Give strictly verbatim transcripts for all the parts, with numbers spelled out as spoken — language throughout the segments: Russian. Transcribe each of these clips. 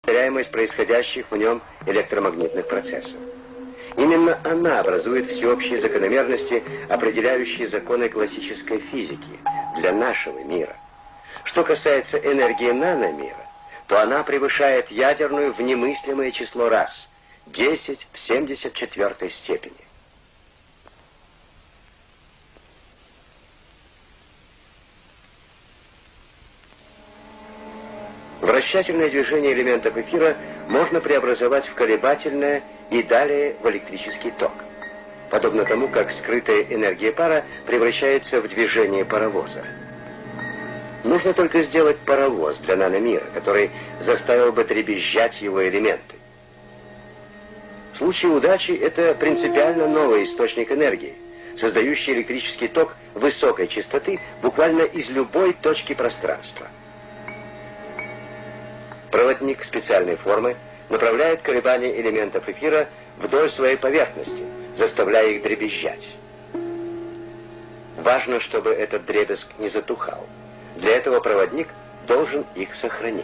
повторяемость происходящих в нем электромагнитных процессов. Именно она образует всеобщие закономерности, определяющие законы классической физики для нашего мира. Что касается энергии наномира, то она превышает ядерную в немыслимое число раз – десять в семьдесят четвёртой степени. Вращательное движение элементов эфира можно преобразовать в колебательное и далее в электрический ток, подобно тому, как скрытая энергия пара превращается в движение паровоза. Нужно только сделать паровоз для наномира, который заставил бы дребезжать его элементы. В случае удачи это принципиально новый источник энергии, создающий электрический ток высокой частоты буквально из любой точки пространства. Проводник специальной формы направляет колебания элементов эфира вдоль своей поверхности, заставляя их дребезжать. Важно, чтобы этот дребезг не затухал. Для этого проводник должен их сохранить.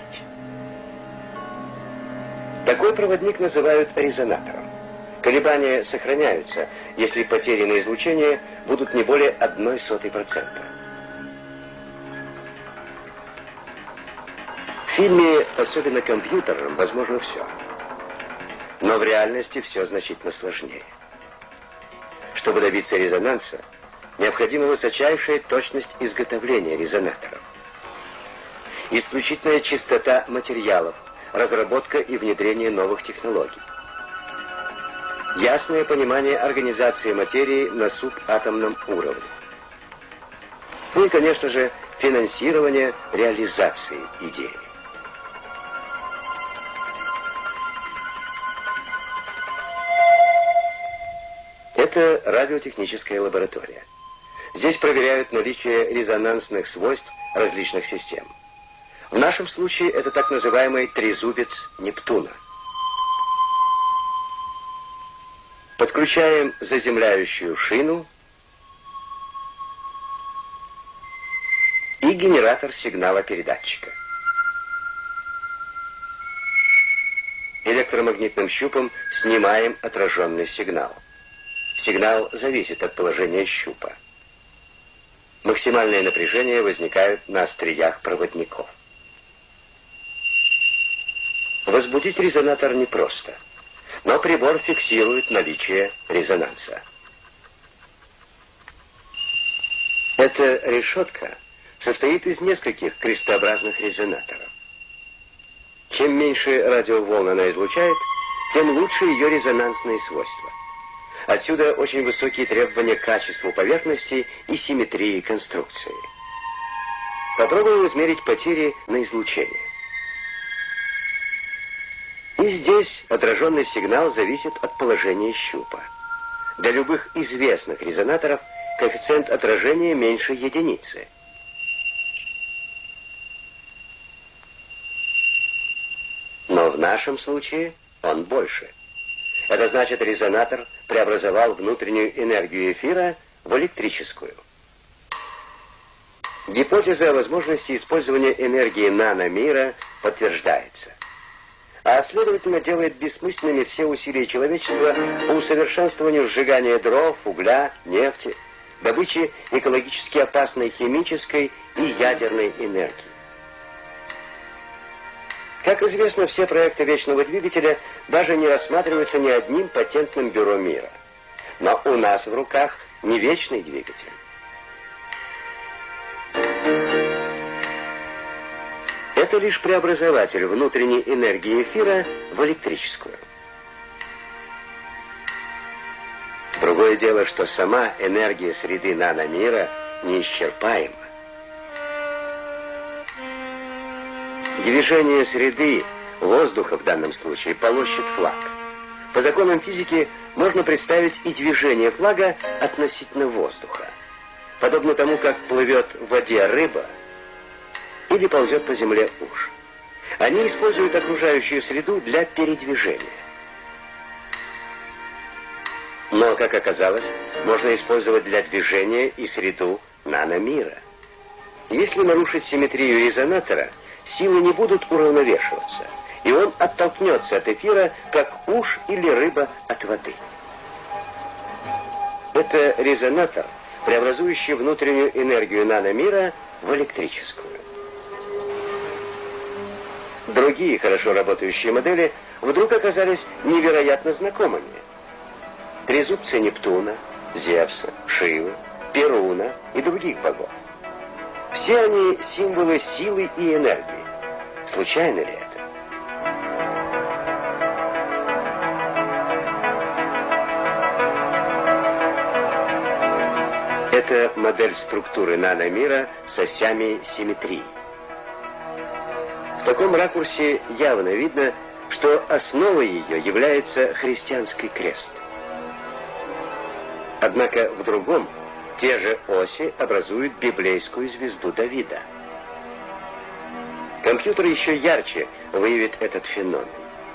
Такой проводник называют резонатором. Колебания сохраняются, если потери на излучение будут не более одной сотой процента. В фильме, особенно компьютером, возможно все. Но в реальности все значительно сложнее. Чтобы добиться резонанса, необходима высочайшая точность изготовления резонаторов. Исключительная чистота материалов, разработка и внедрение новых технологий. Ясное понимание организации материи на субатомном уровне. Ну и, конечно же, финансирование реализации идеи. Это радиотехническая лаборатория. Здесь проверяют наличие резонансных свойств различных систем. В нашем случае это так называемый трезубец Нептуна. Подключаем заземляющую шину и генератор сигнала передатчика. Электромагнитным щупом снимаем отраженный сигнал. Сигнал зависит от положения щупа. Максимальное напряжение возникает на остриях проводников. Возбудить резонатор непросто, но прибор фиксирует наличие резонанса. Эта решетка состоит из нескольких крестообразных резонаторов. Чем меньше радиоволн она излучает, тем лучше ее резонансные свойства. Отсюда очень высокие требования к качеству поверхности и симметрии конструкции. Попробуем измерить потери на излучение. И здесь отраженный сигнал зависит от положения щупа. Для любых известных резонаторов коэффициент отражения меньше единицы. Но в нашем случае он больше. Это значит, резонатор преобразовал внутреннюю энергию эфира в электрическую. Гипотеза о возможности использования энергии наномира подтверждается. А следовательно, делает бессмысленными все усилия человечества по усовершенствованию сжигания дров, угля, нефти, добычи экологически опасной химической и ядерной энергии. Как известно, все проекты вечного двигателя даже не рассматриваются ни одним патентным бюро мира. Но у нас в руках не вечный двигатель. Это лишь преобразователь внутренней энергии эфира в электрическую. Другое дело, что сама энергия среды наномира неисчерпаема. Движение среды, воздуха в данном случае, полощет флаг. По законам физики можно представить и движение флага относительно воздуха. Подобно тому, как плывет в воде рыба или ползет по земле уж. Они используют окружающую среду для передвижения. Но, как оказалось, можно использовать для движения и среду наномира. Если нарушить симметрию резонатора, силы не будут уравновешиваться, и он оттолкнется от эфира, как уж или рыба от воды. Это резонатор, преобразующий внутреннюю энергию наномира в электрическую. Другие хорошо работающие модели вдруг оказались невероятно знакомыми. Трезубцы Нептуна, Зевса, Шивы, Перуна и других богов. Все они символы силы и энергии. Случайно ли это? Это модель структуры наномира с осями симметрии. В таком ракурсе явно видно, что основой ее является христианский крест. Однако в другом те же оси образуют библейскую звезду Давида. Компьютер еще ярче выявит этот феномен.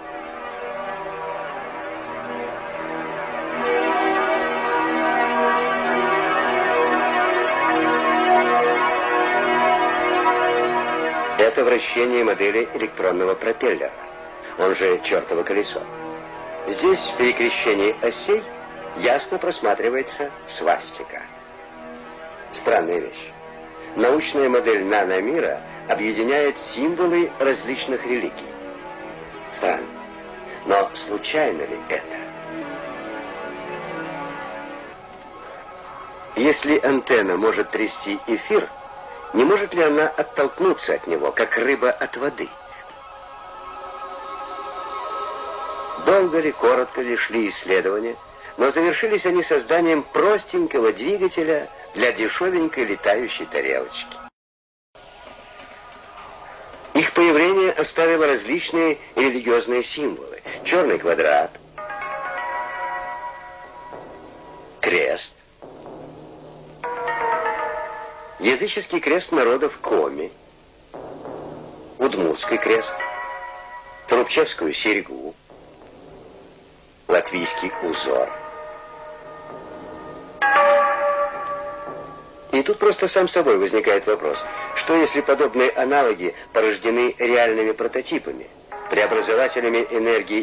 Это вращение модели электронного пропеллера, он же чертово колесо. Здесь в перекрещении осей ясно просматривается свастика. Странная вещь. Научная модель наномира объединяет символы различных религий. Странно. Но случайно ли это? Если антенна может трясти эфир, не может ли она оттолкнуться от него, как рыба от воды? Долго ли, коротко ли шли исследования, но завершились они созданием простенького двигателя для дешевенькой летающей тарелочки. Их появление оставило различные религиозные символы. Черный квадрат, крест, языческий крест народов Коми, удмуртский крест, трубчевскую серьгу, латвийский узор. И тут просто сам собой возникает вопрос, что если подобные аналоги порождены реальными прототипами, преобразователями энергии?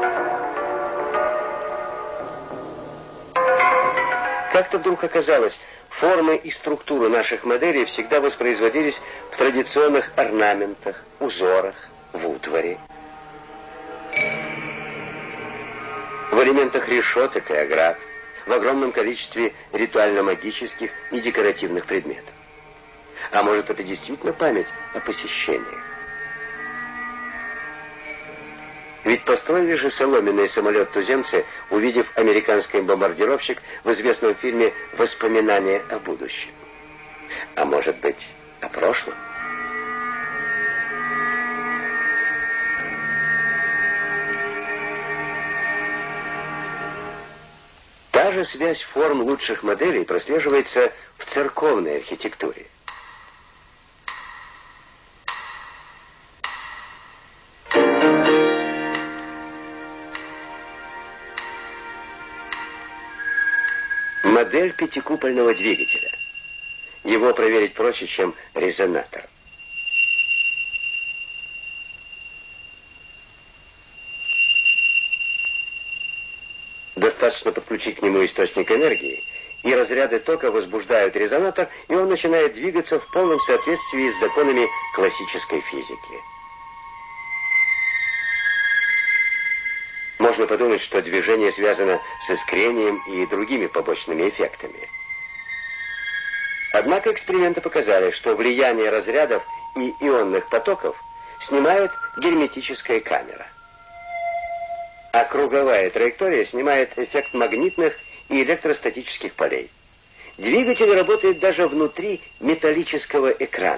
Как-то вдруг оказалось, формы и структуры наших моделей всегда воспроизводились в традиционных орнаментах, узорах, в утвари, в элементах решеток и оград, в огромном количестве ритуально-магических и декоративных предметов. А может, это действительно память о посещениях? Ведь построили же соломенный самолет туземцы, увидев американский бомбардировщик в известном фильме «Воспоминания о будущем». А может быть, о прошлом? Та же связь форм лучших моделей прослеживается в церковной архитектуре. Модель пятикупольного двигателя. Его проверить проще, чем резонатор. Достаточно подключить к нему источник энергии, и разряды тока возбуждают резонатор, и он начинает двигаться в полном соответствии с законами классической физики. Можно подумать, что движение связано с искрением и другими побочными эффектами. Однако эксперименты показали, что влияние разрядов и ионных потоков снимает герметическая камера. А круговая траектория снимает эффект магнитных и электростатических полей. Двигатель работает даже внутри металлического экрана.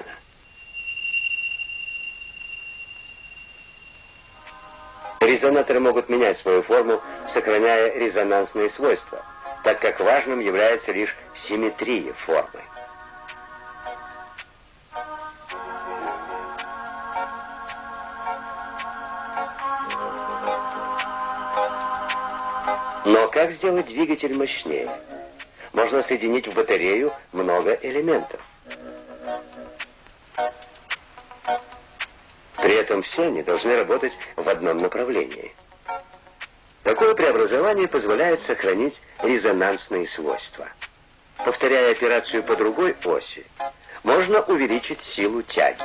Резонаторы могут менять свою форму, сохраняя резонансные свойства, так как важным является лишь симметрия формы. Но как сделать двигатель мощнее? Можно соединить в батарею много элементов. При этом этом все они должны работать в одном направлении. Такое преобразование позволяет сохранить резонансные свойства. Повторяя операцию по другой оси, можно увеличить силу тяги.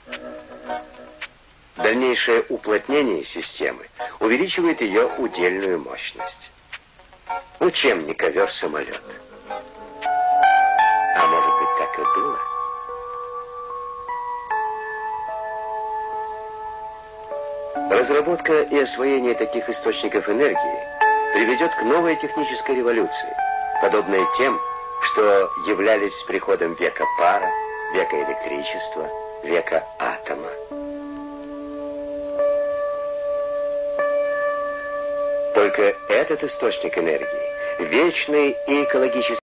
Дальнейшее уплотнение системы увеличивает ее удельную мощность. Учебный ковер-самолет. А может быть, так и было? Разработка и освоение таких источников энергии приведет к новой технической революции, подобной тем, что являлись с приходом века пара, века электричества, века атома. Только этот источник энергии, вечный и экологически